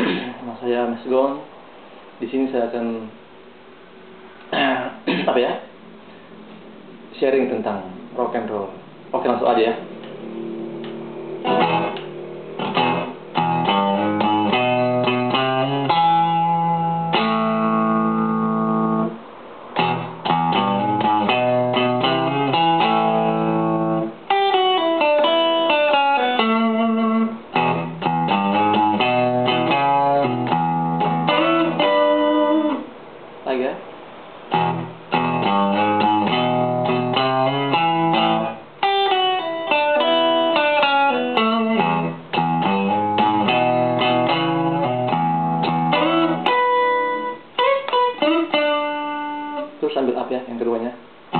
Nama saya Mas Gon. Di sini saya akan sharing tentang rock and roll. Oke, langsung aja ya. Lagi ya. Terus ambil up ya, yang keduanya.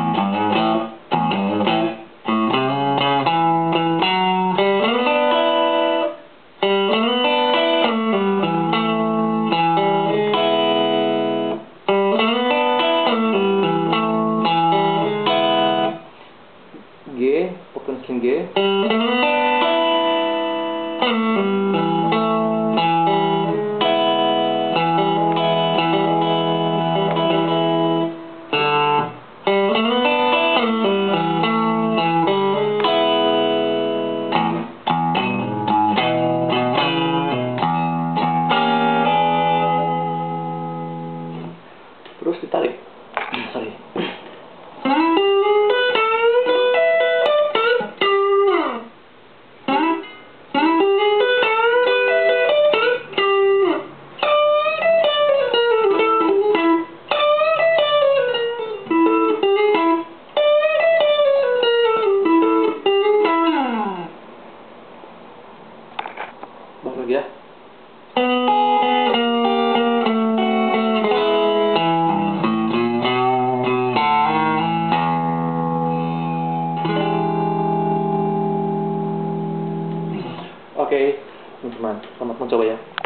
G, pokoknya string G. Terus ditarik. Sorry. Balik lagi ya. Oke, teman-teman, selamat mencoba ya.